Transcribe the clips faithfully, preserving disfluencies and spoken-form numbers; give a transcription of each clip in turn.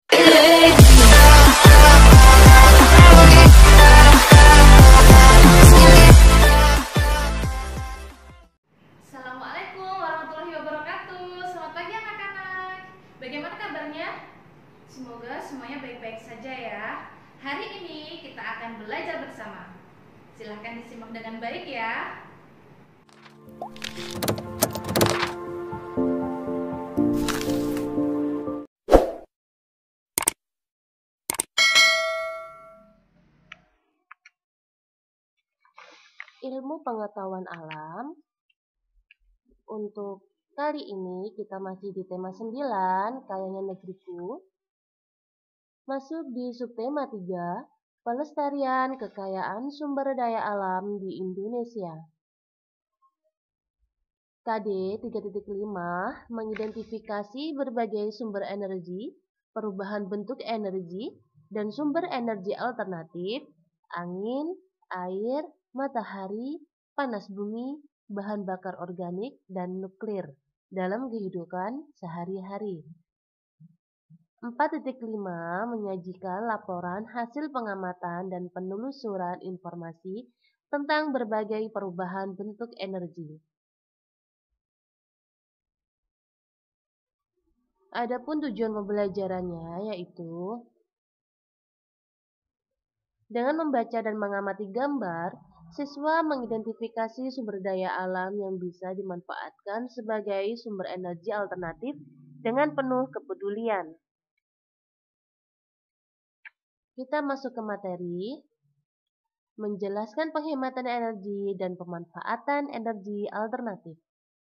Assalamualaikum warahmatullahi wabarakatuh. Selamat pagi anak-anak. Bagaimana kabarnya? Semoga semuanya baik-baik saja ya. Hari ini kita akan belajar bersama. Silahkan disimak dengan baik ya. Ilmu pengetahuan alam. Untuk kali ini kita masih di tema sembilan, Kayangan Negeriku. Masuk di subtema tiga, Pelestarian Kekayaan Sumber Daya Alam di Indonesia. K D tiga titik lima mengidentifikasi berbagai sumber energi, perubahan bentuk energi, dan sumber energi alternatif, angin, air, matahari, panas bumi, bahan bakar organik, dan nuklir dalam kehidupan sehari-hari. empat titik lima menyajikan laporan hasil pengamatan dan penelusuran informasi tentang berbagai perubahan bentuk energi. Adapun tujuan pembelajarannya yaitu dengan membaca dan mengamati gambar, siswa mengidentifikasi sumber daya alam yang bisa dimanfaatkan sebagai sumber energi alternatif dengan penuh kepedulian. Kita masuk ke materi, menjelaskan penghematan energi dan pemanfaatan energi alternatif.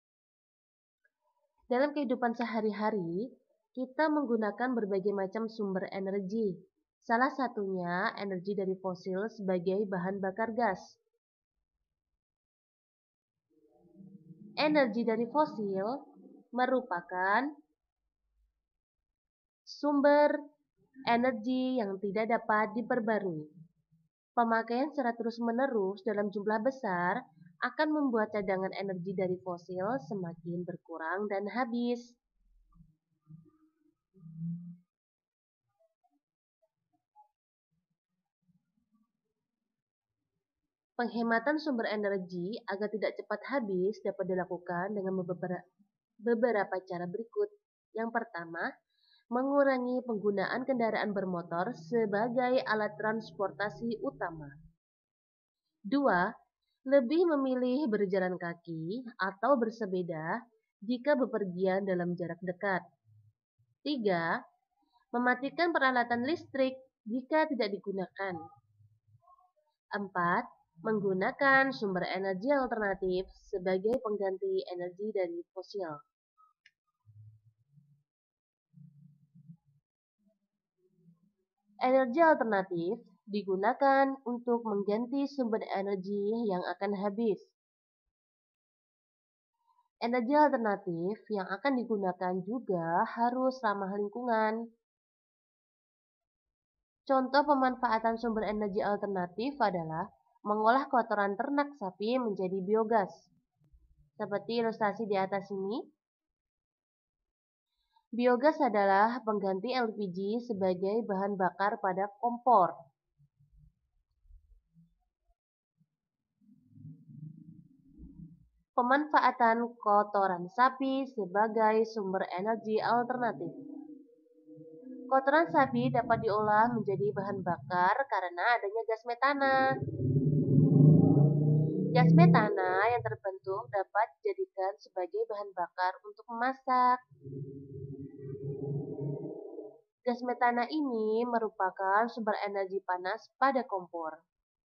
Dalam kehidupan sehari-hari, kita menggunakan berbagai macam sumber energi. Salah satunya energi dari fosil sebagai bahan bakar gas. Energi dari fosil merupakan sumber energi yang tidak dapat diperbarui. Pemakaian secara terus-menerus dalam jumlah besar akan membuat cadangan energi dari fosil semakin berkurang dan habis. Penghematan sumber energi agar tidak cepat habis dapat dilakukan dengan beberapa, beberapa cara berikut. Yang pertama, mengurangi penggunaan kendaraan bermotor sebagai alat transportasi utama. Dua, lebih memilih berjalan kaki atau bersepeda jika bepergian dalam jarak dekat. Tiga, mematikan peralatan listrik jika tidak digunakan. Empat, menggunakan sumber energi alternatif sebagai pengganti energi dari fosil. Energi alternatif digunakan untuk mengganti sumber energi yang akan habis. Energi alternatif yang akan digunakan juga harus ramah lingkungan. Contoh pemanfaatan sumber energi alternatif adalah mengolah kotoran ternak sapi menjadi biogas. Seperti ilustrasi di atas ini. Biogas adalah pengganti L P G sebagai bahan bakar pada kompor. Pemanfaatan kotoran sapi sebagai sumber energi alternatif. Kotoran sapi dapat diolah menjadi bahan bakar karena adanya gas metana. Gas metana yang terbentuk dapat dijadikan sebagai bahan bakar untuk memasak. Gas metana ini merupakan sumber energi panas pada kompor.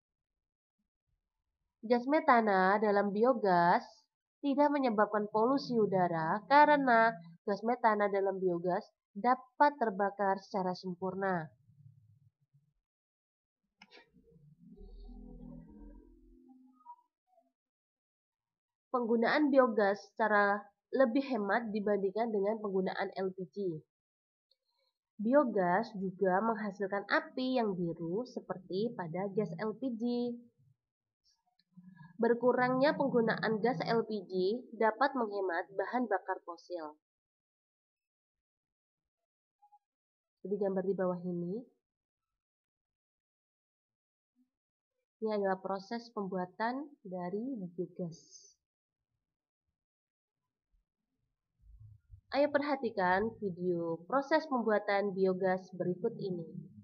Gas metana dalam biogas tidak menyebabkan polusi udara karena gas metana dalam biogas dapat terbakar secara sempurna. Penggunaan biogas secara lebih hemat dibandingkan dengan penggunaan L P G. Biogas juga menghasilkan api yang biru seperti pada gas L P G. Berkurangnya penggunaan gas L P G dapat menghemat bahan bakar fosil. Seperti gambar di bawah ini. Ini adalah proses pembuatan dari biogas. Ayo perhatikan video proses pembuatan biogas berikut ini.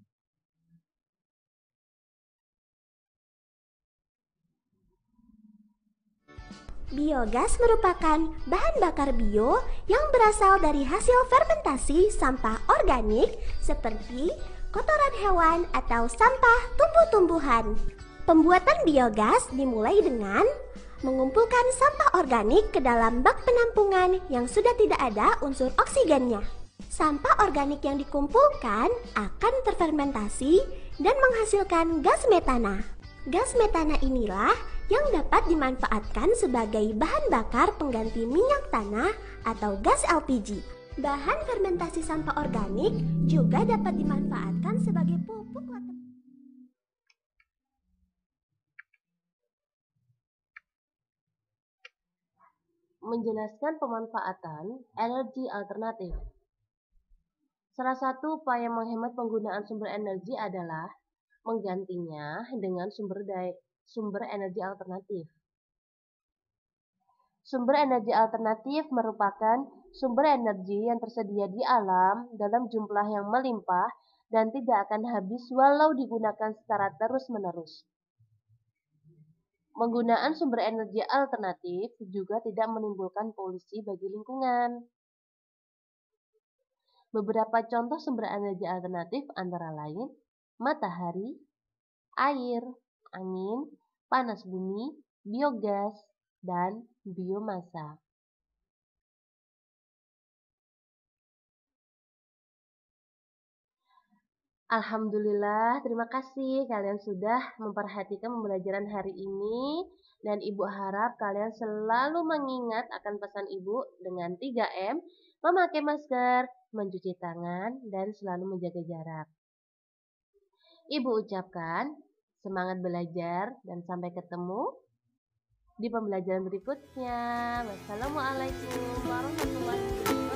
Biogas merupakan bahan bakar bio yang berasal dari hasil fermentasi sampah organik seperti kotoran hewan atau sampah tumbuh-tumbuhan. Pembuatan biogas dimulai dengan mengumpulkan sampah organik ke dalam bak penampungan yang sudah tidak ada unsur oksigennya. Sampah organik yang dikumpulkan akan terfermentasi dan menghasilkan gas metana. Gas metana inilah yang dapat dimanfaatkan sebagai bahan bakar pengganti minyak tanah atau gas L P G. Bahan fermentasi sampah organik juga dapat dimanfaatkan sebagai pupuk water. Menjelaskan pemanfaatan energi alternatif. Salah satu upaya menghemat penggunaan sumber energi adalah menggantinya dengan sumber daya, sumber energi alternatif. Sumber energi alternatif merupakan sumber energi yang tersedia di alam dalam jumlah yang melimpah dan tidak akan habis walau digunakan secara terus-menerus. Penggunaan sumber energi alternatif juga tidak menimbulkan polusi bagi lingkungan. Beberapa contoh sumber energi alternatif antara lain matahari, air, angin, panas bumi, biogas, dan biomasa. Alhamdulillah, terima kasih kalian sudah memperhatikan pembelajaran hari ini dan Ibu harap kalian selalu mengingat akan pesan Ibu dengan tiga M, memakai masker, mencuci tangan, dan selalu menjaga jarak. Ibu ucapkan semangat belajar dan sampai ketemu di pembelajaran berikutnya. Wassalamualaikum warahmatullahi wabarakatuh.